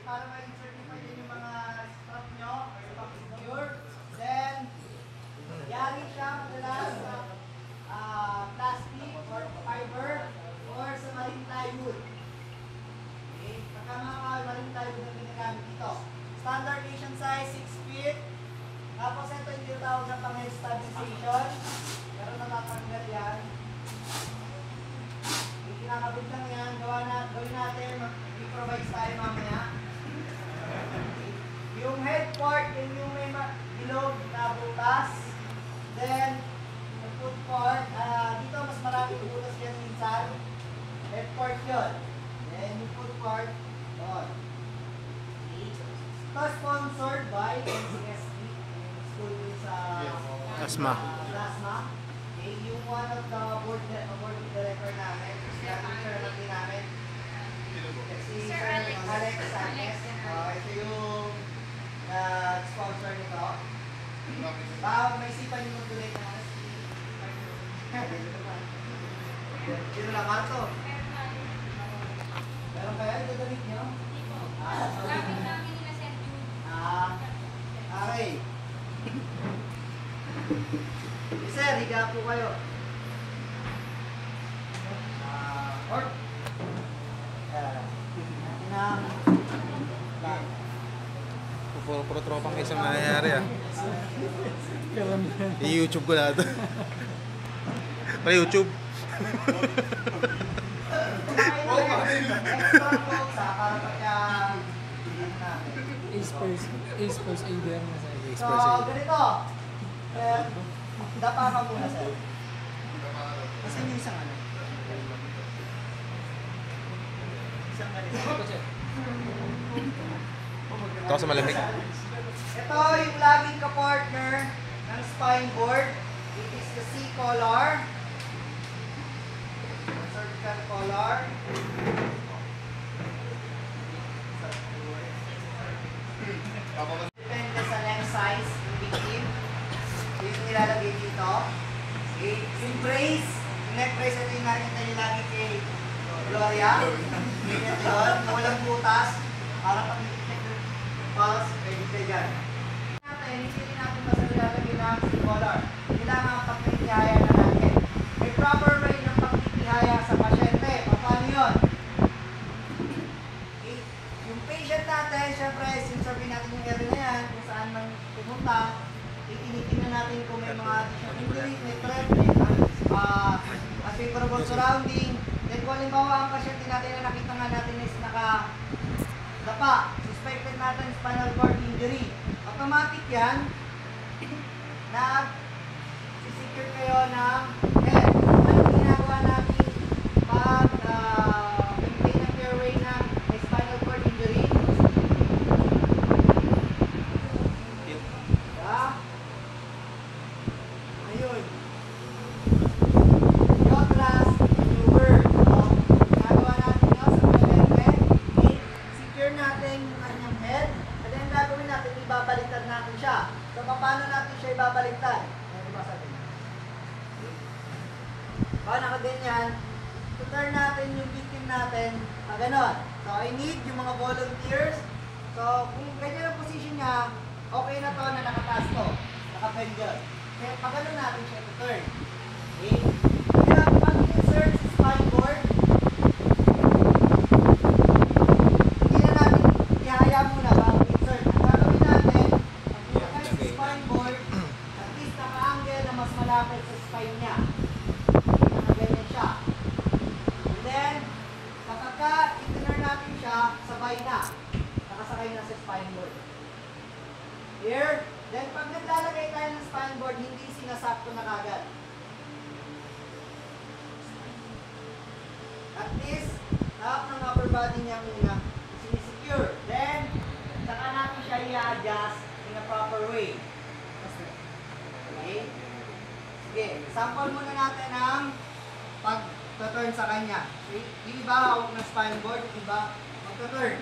para ma-insert nyo pa din yung mga strap nyo or pang-secure. Then, yari siya madalas sa plastic or fiber or sa marine plywood. Okay? Pagka mga marine plywood ang ginagamit dito. Standard Asian size, 6 feet. Tapos ito yung tinatawag na pang-head stabilization. Pero natatanggal yan. Kinakabit lang yan. Gawin natin. I-provide tayo mamaya. Yung head part, yung may ilog na butas. Then, the foot part. Dito mas maraming butas yan minsan. Head part yun. Then, yung foot part, doon. Ito sponsored by NCSD. School sa Plasma. Okay, yung one of the board director namin. Sir namin. Si Sir Alex Sanchez. Ito yung sponsor nito. May isipan yung mag-donate na Sino naman to? Meron kaya yung donate nyo? Gamit namin nila Sir Jude. Okay. Sir, higa po kayo. Or Puro tropang isang nangyayari ah. I-YouTube ko lahat. Para YouTube. Ace first aider na sa So, ganito. Dapa ka muna, sir. Kasi yung isang ano? Isang ganito. Ito sa malamig. Ito yung laging ka-partner ng spine board. It is the C-collar. Surgical collar. Depende sa length size ng victim. Yung nilalagay dito. Okay. Yung brace, yung neck brace, ito yung nakita nyo lagi kay Gloria. Ganyan yun. Walang butas. Para pag pulse, pwede kayo dyan. Hindi natin basta nilalagay ng C-collar. Kailangan pagpitihaya na natin. May proper way ng pagpitihaya sa pasyente. Paano yun? Okay. Yung patient natin, syempre, sinsurvey natin yung area na yan, kung saan man pumunta, tinitingnan natin kung may mga additional injury, may threat, may unfavorable surrounding. Then kung halimbawa ang pasyente natin na nakita nga natin is nakadapa, suspected natin spinal cord injury. Automatic yan, nag-secure kayo ng head. Ano ginagawa natin pag maintain ang fairway ng spinal cord injury? Ayun. Yotras maneuver. Ginagawa natin yun sa pasyente. Secure natin yung kanyang head. And then gagawin natin, ibabaliktad natin siya. So, paano natin siya ibabaliktad? Pag nakaganyan, turn natin yung victim natin na ganon. So, I need yung mga volunteers. So, kung ganyan ang position niya, okay na to na nakataas to. Naka-pendulum. Kaya pag ganon natin siya turn. Okay? Kaya pag insert sa spine board, hindi na natin ihaya muna bago insert. Ang gagawin natin, pag insert sa spine board, at least naka-angle na mas malapit sa spine niya. Nakaganyan siya. And then, kapagka i-turn natin siya, sabay na. Nakasakay na sa spine board. Here. Then, pag naglalagay tayo ng spine board, hindi sinasakto na kagad. At least, lahat ng upper body niya muna sinisecure. Then, saka natin siya i-adjust in a proper way. Okay? Sige, sample muna natin ang pag-turn sa kanya. Yung iba hawak ng spine board, yung iba mag-turn.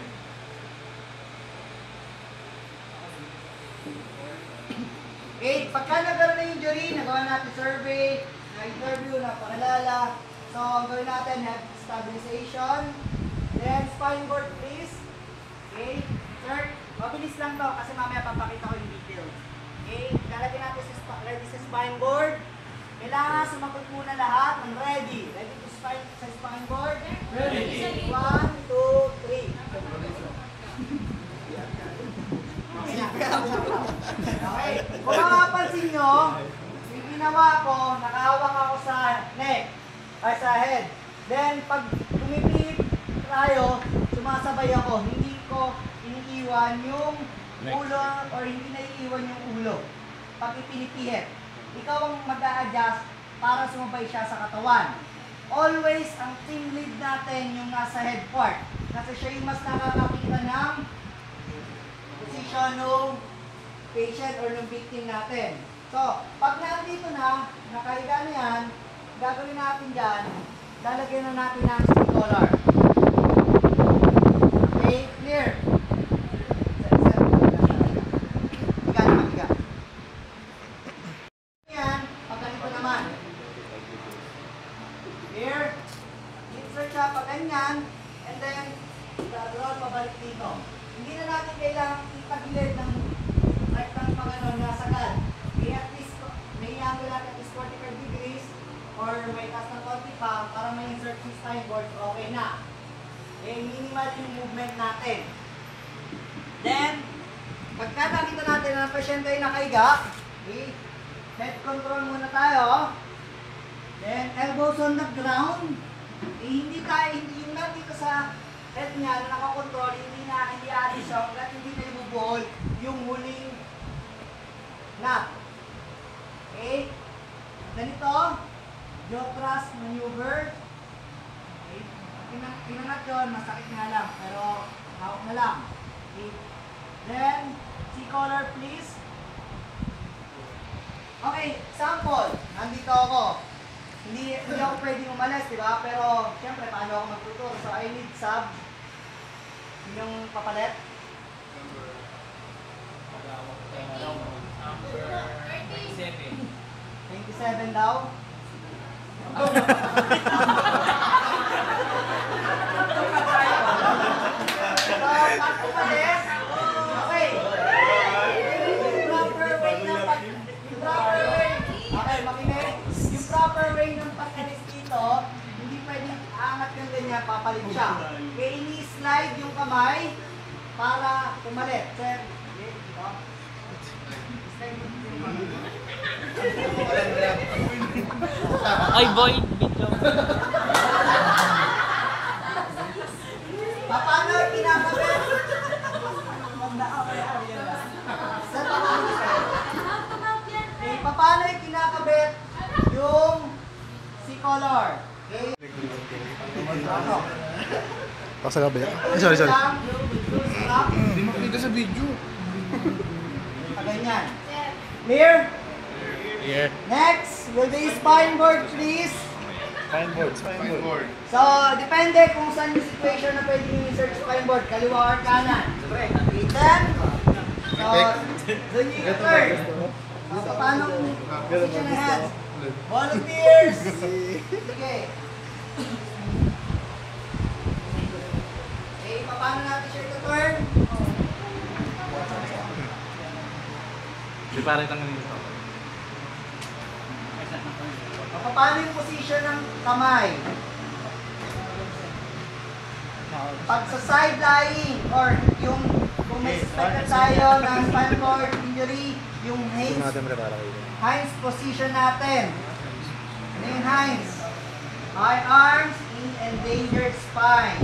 Okay, pagka nagkaroon ng injury, nagawa natin survey, na-interview, napakilala. So, ang gawin natin, head stabilization. Then, spine board please. Okay. Sir, mabilis lang to kasi mamaya papakita ko yung details. Okay, lalagyan natin ready sa spine board. Kailangan sumagot muna lahat ng ready. Ready to sa spine board? Ready. 1, 2, 3. Okay, kung makapansin nyo, yung ginawa ko, nakahawak ako sa neck, ay sa head. Then, pag tumipip tayo, sumasabay ako. Hindi ko iniiwan yung ulo or hindi naiiwan yung ulo. Pag ipinipihit, ikaw ang mag-a-adjust para sumabay siya sa katawan. Always, ang team lead natin yung nasa head part. Kasi siya yung mas nakakakita ng position ng patient or ng victim natin. So, pag nandito na, nakahiga na yan, gagawin natin dyan, lalagyan na natin ng skin collar. Okay, clear. Higa naman, higa. Yan, pag ganito naman. Here, insert siya pag ganyan, and then, roll pabalik dito. Hindi na natin kailangang itagilid ng rectangle pag ano, nasagad. At least, may angle natin at least 45 degrees or may taas ng konti pa para may insert yung spine board, okay na. Eh, minimal yung movement natin. Then, pagka nakita natin na ang pasyente ay nakaiga, okay, head control muna tayo. Then, elbows on the ground. Eh, hindi yung na dito sa head niya na nakakontrol, hindi alis siya, at hindi na ibubuhol yung huling knot. Okay? Ganito, jaw thrust maneuver. Okay? Pinangat yun, masakit nga lang, pero hawak na lang. Okay? Then, C-collar please. Okay, sample. Nandito ako. Hindi ako pwedeng umalis, di ba? Pero, siyempre, paano ako magtuturo? So, I need sub. Yung papalit. Number 27 daw. So, pag umalis, okay. Yung proper way ng okay, makinig. Yung proper way ng pag-alis dito, hindi pwedeng aangat yung ganyan, papalit siya. Kaya ini-slide yung kamay para pumalit. Sir, dito. Slide yung kamay. Ay, boy, video. Paano kinakabit? Sir, paano kinakabit yung C-collar? Okay? Paksa gabi. Sorry. Hindi makita sa video. Ganyan. Clear? Yeah. Next, will be spine board, please. Spine board. So, depende kung saan yung situation na pwede yung insert spine board, kaliwa or kanan. Then, so, doon yung third. So, paano position ng hands? Volunteers! Sige. Okay, paano natin siya ito-turn? Di pare tangan nito. Paano yung position ng kamay? Pag sa side lying or yung kung may suspected tayo ng spinal cord injury, yung Heinz position natin. Ano yung Heinz? High arms in endangered spine.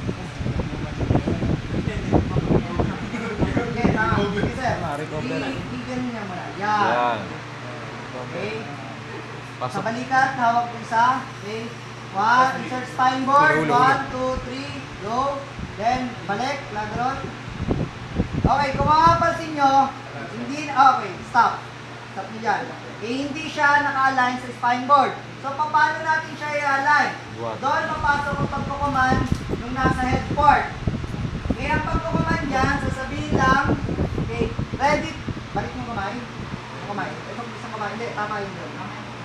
Okay, tama. Okay, sir. Bigyan niya muna. Yan. Okay. Sa balikat, hawak ko isa. Okay. Insert spine board. 1, 2, 3, go. Then, balik, lagron. Okay, kung makapansin nyo, hindi, okay, stop. Stop nyo dyan. Eh, hindi siya naka-align sa spine board. So, paano natin siya i-align? Doon, papasok ang pagkukuman yung nasa head part. Okay, ang pagkukuman dyan, sasabihin lang, okay, ready, balik mo kamay. Kamay. Ito, isang kamay. Hindi, tama yun doon.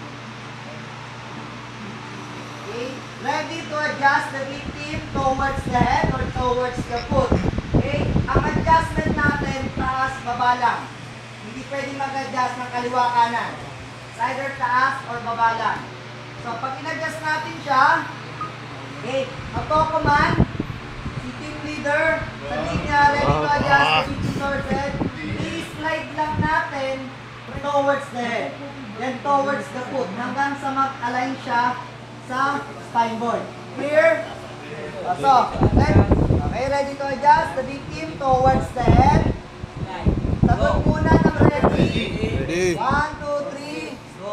Okay, ready to adjust the victim towards the head or towards the foot. Okay, ang adjustment natin, taas, baba lang. Hindi pwede mag-adjust ng kaliwa kanan. It's either taas or baba lang. So, pag in-adjust natin siya, okay, auto-command, si team leader, sabihin niya, ready to adjust, ready to i-slide lang natin towards the head. Then towards the foot, hanggang sa mag-align siya sa spine board. Clear? So, okay, ready to adjust the victim towards the head. Sagot muna ng ready. Ready. 1, 2, 3, go.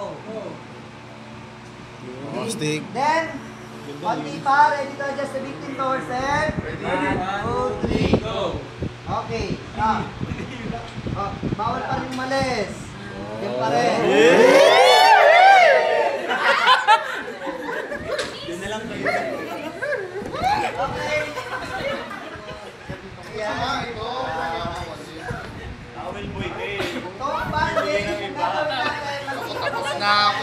Stick. Then, konti pa, ready to adjust the victim towards the head. 1, 2, 3, go. Okay, stop. Oh, bawal pa rin umalis. Yan pa rin. Okay. Yan. Itong bandage, yung gagawin natin, Tapos na ako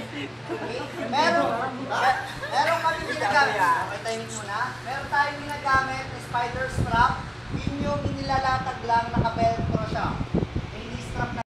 meron kami ginagamit. Okay, timing muna. Meron tayong ginagamit na spider strap. Yun yung inilalatag lang